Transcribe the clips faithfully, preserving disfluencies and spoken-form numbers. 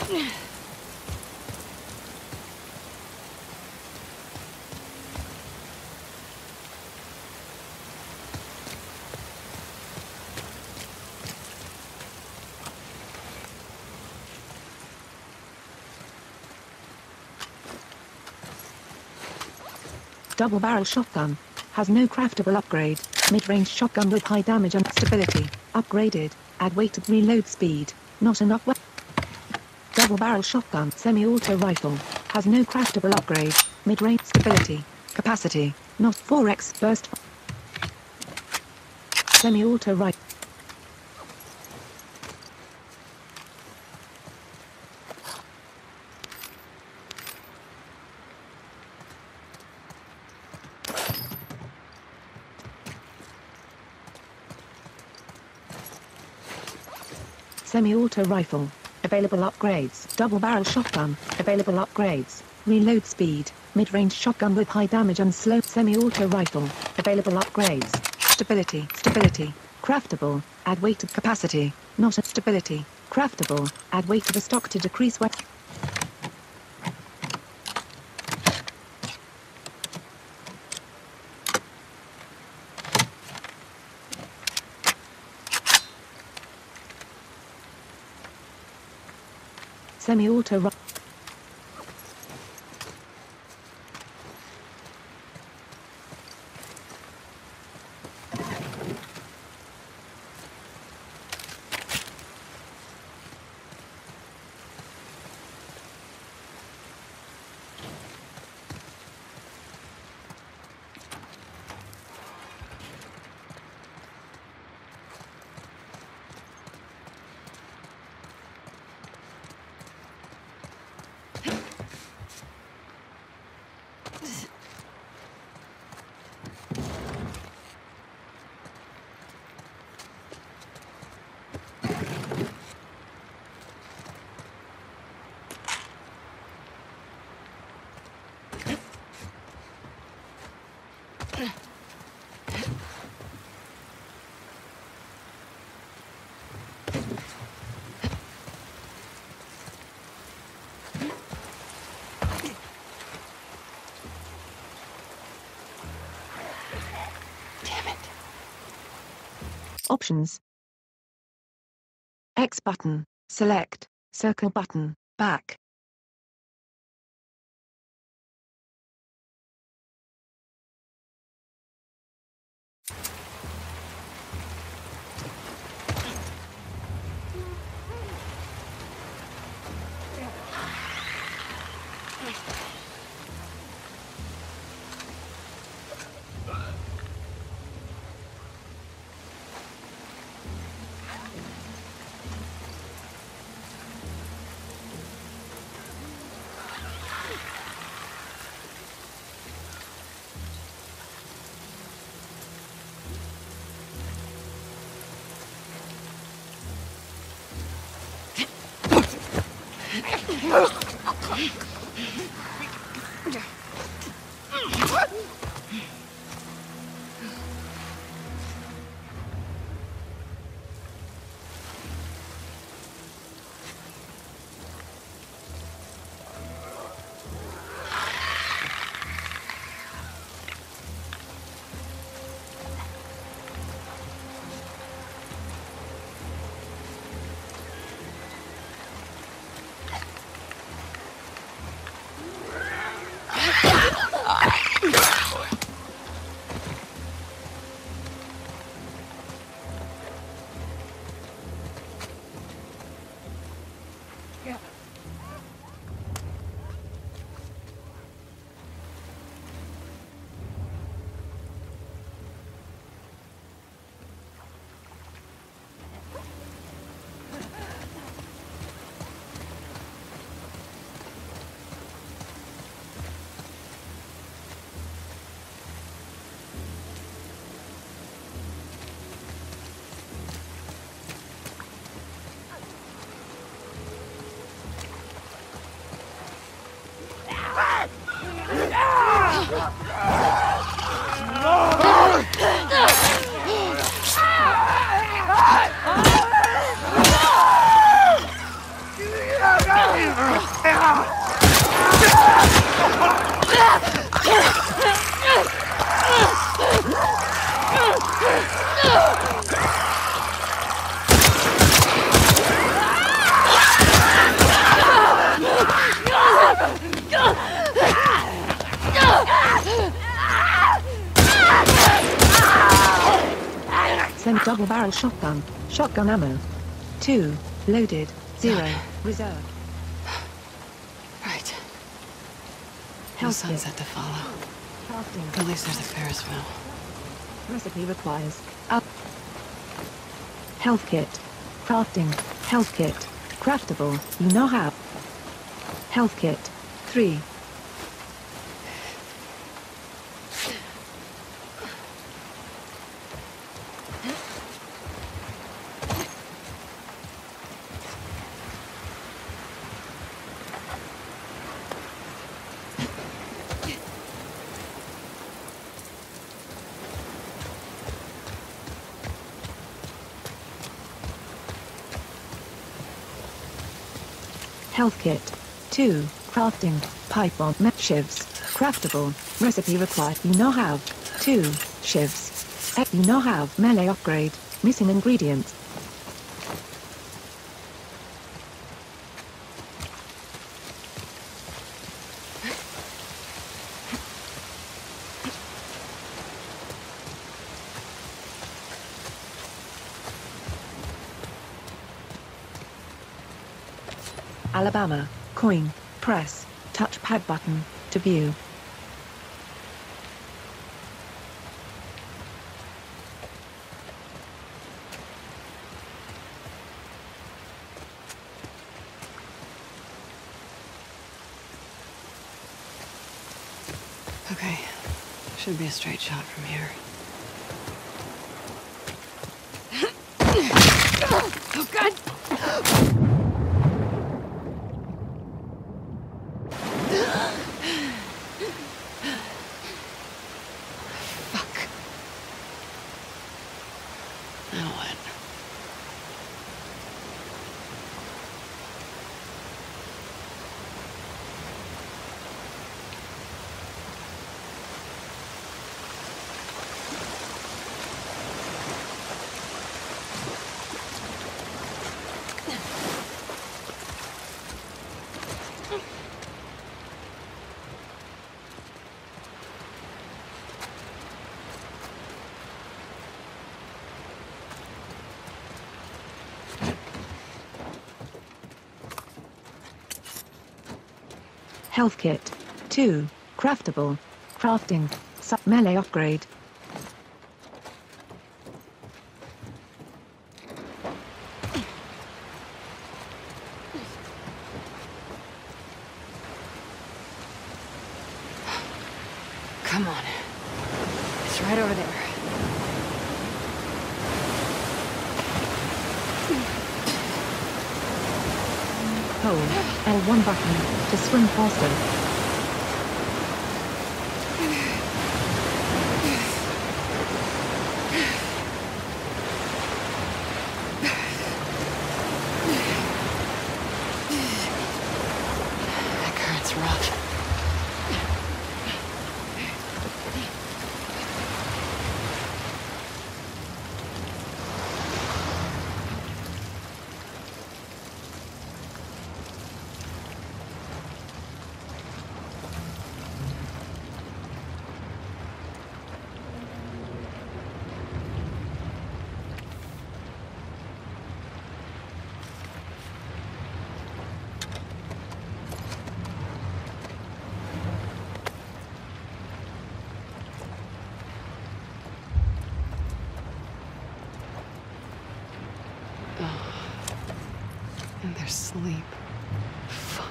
Double-barrel shotgun. Has no craftable upgrade. Mid-range shotgun with high damage and stability. Upgraded. Add weighted reload speed. Not enough weapon. Double-barrel shotgun. Semi-auto rifle. Has no craftable upgrade. Mid-range stability. Capacity. Not four X burst. Semi-auto rifle. Semi-auto rifle. Available upgrades. Double-barrel shotgun. Available upgrades. Reload speed. Mid-range shotgun with high damage and slow. Semi-auto rifle. Available upgrades. Stability. Stability. Craftable. Add weighted capacity. Not a stability. Craftable. Add weight to the stock to decrease weight. Semi-auto rifle. Options. X button, select, circle button, back. Double barrel shotgun. Shotgun ammo. two. Loaded. zero. Reserve. Right. No Health kit. sunset to follow. Crafting. At least there's a Ferris wheel. Recipe requires up. Health kit. Crafting. Health kit. Craftable. You now have. Health kit. three. Health kit. two. Crafting. Pipe bomb. Met shivs. Craftable. Recipe required. You now have. two. Shivs. Ek you now have. Melee upgrade. Missing ingredients. Alabama. Coin. Press. Touchpad button. To view. Okay. Should be a straight shot from here. Oh, God! Fuck. Now what? Health kit. two. Craftable. Crafting. Sub melee upgrade. Come on. It's right over there. Hold L one button to swim faster. That current's rough. In their sleep. Fuck.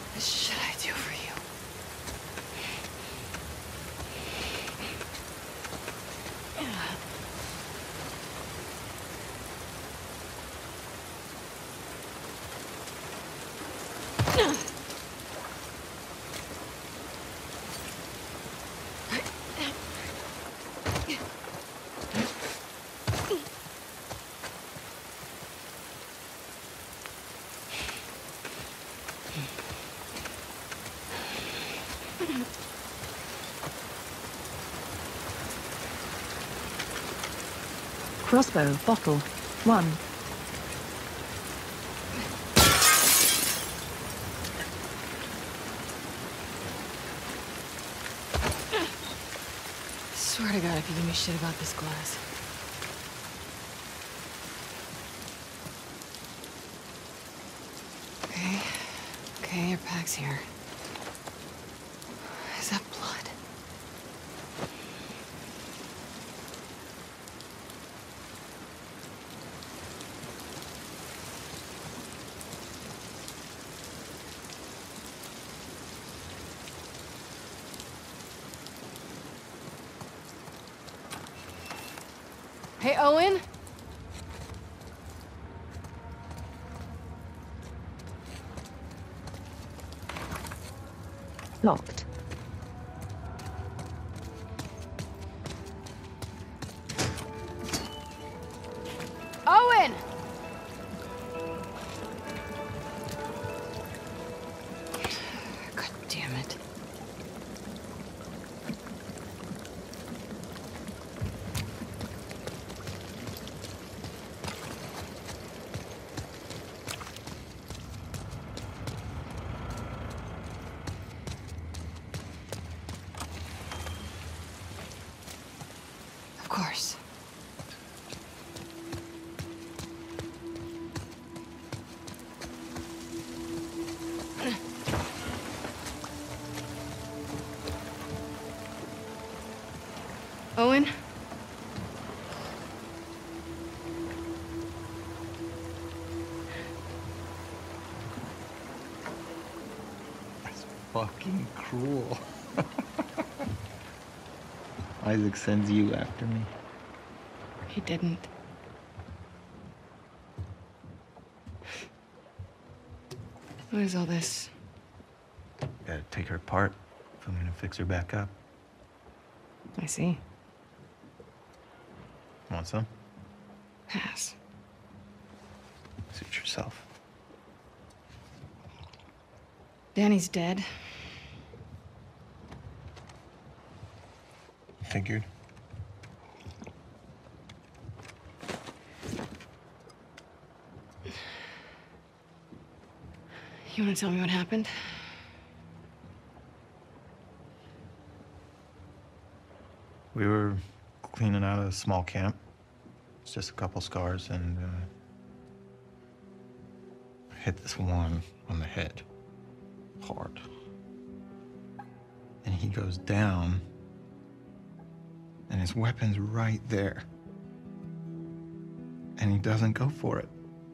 What should I do for you? Crossbow bottle. one. Swear to God, if you give me shit about this glass. Okay. Okay, your pack's here. Is that blood? Hey, Owen? Locked. Owen! God damn it. Of course. Owen? That's fucking cruel. Isaac sends you after me. He didn't. What is all this? Gotta take her apart if I'm gonna fix her back up. I see. Want some? Pass. Suit yourself. Danny's dead. Figured. You want to tell me what happened? We were cleaning out a small camp. It's just a couple scars, and uh, I hit this one on the head hard. And he goes down, and his weapon's right there. And he doesn't go for it.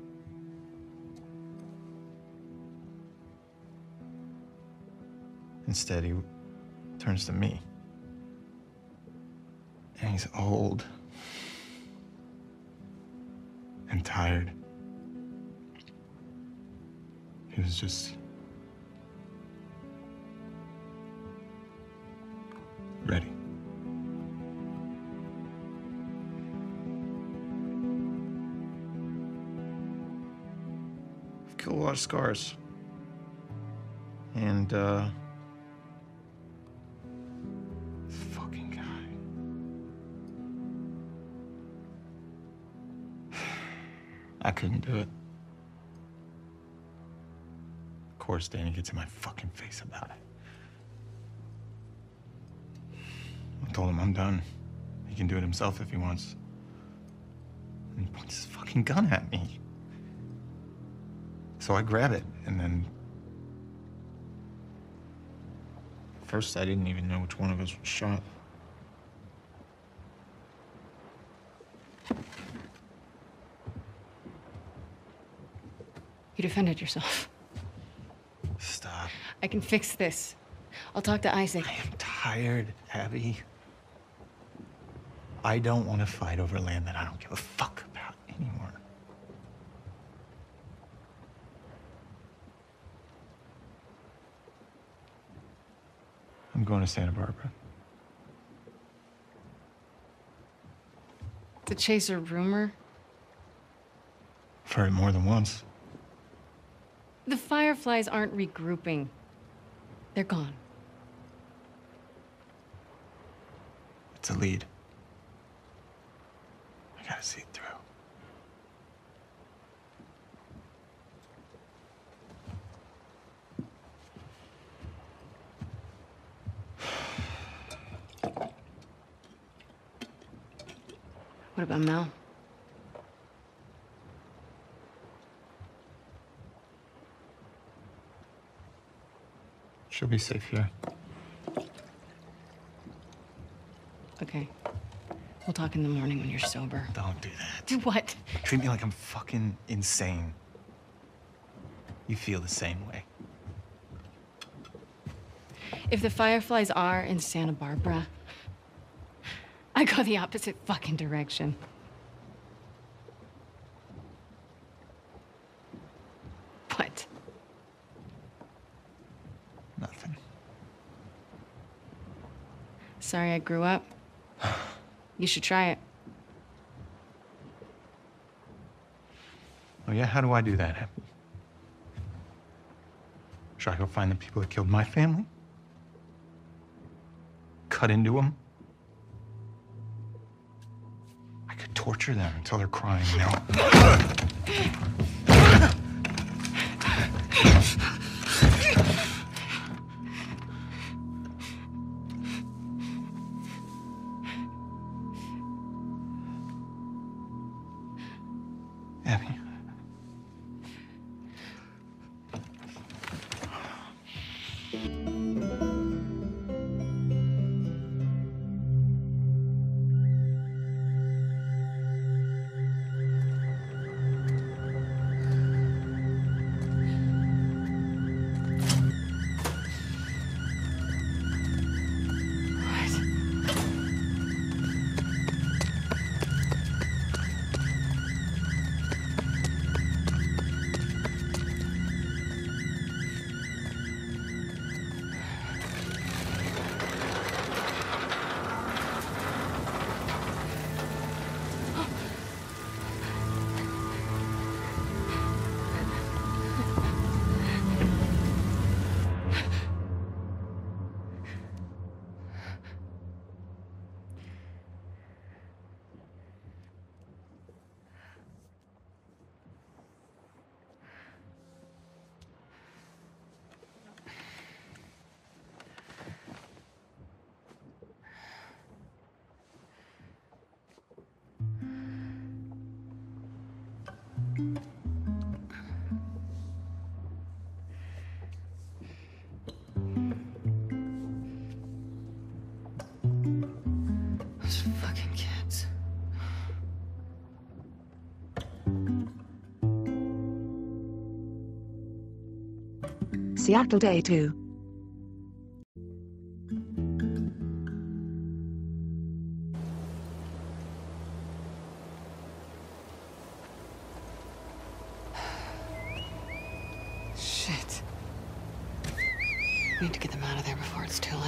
Instead, he turns to me. And he's old and tired. He was just ready. I've killed a lot of scars. And, uh... this fucking guy. I couldn't do it. Of course, Danny gets in my fucking face about it. I told him I'm done. He can do it himself if he wants. And he points his fucking gun at me. So I grab it, and then... First, I didn't even know which one of us was shot. You defended yourself. Stop. I can fix this. I'll talk to Isaac. I am tired, Abby. I don't want to fight over land that I don't give a fuck about anymore. I'm going to Santa Barbara. To chase a rumor? I've heard it more than once. The Fireflies aren't regrouping. They're gone. It's a lead. I gotta see it through. What about Mel? She'll be safe here. Okay. We'll talk in the morning when you're sober. Don't do that. Do what? Treat me like I'm fucking insane. You feel the same way. If the Fireflies are in Santa Barbara, I go the opposite fucking direction. What? Nothing. Sorry I grew up. You should try it. Oh yeah, how do I do that, Abby? Should I go find the people that killed my family? Cut into them? I could torture them until they're crying, you know? Abby. Those fucking kids. Seattle Day two. Shit. We need to get them out of there before it's too late.